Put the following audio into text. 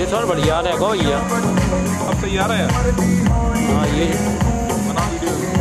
ये सर बढ़िया रहेगा भैया। अब तैयार है यार। हाँ ये बना वीडियो।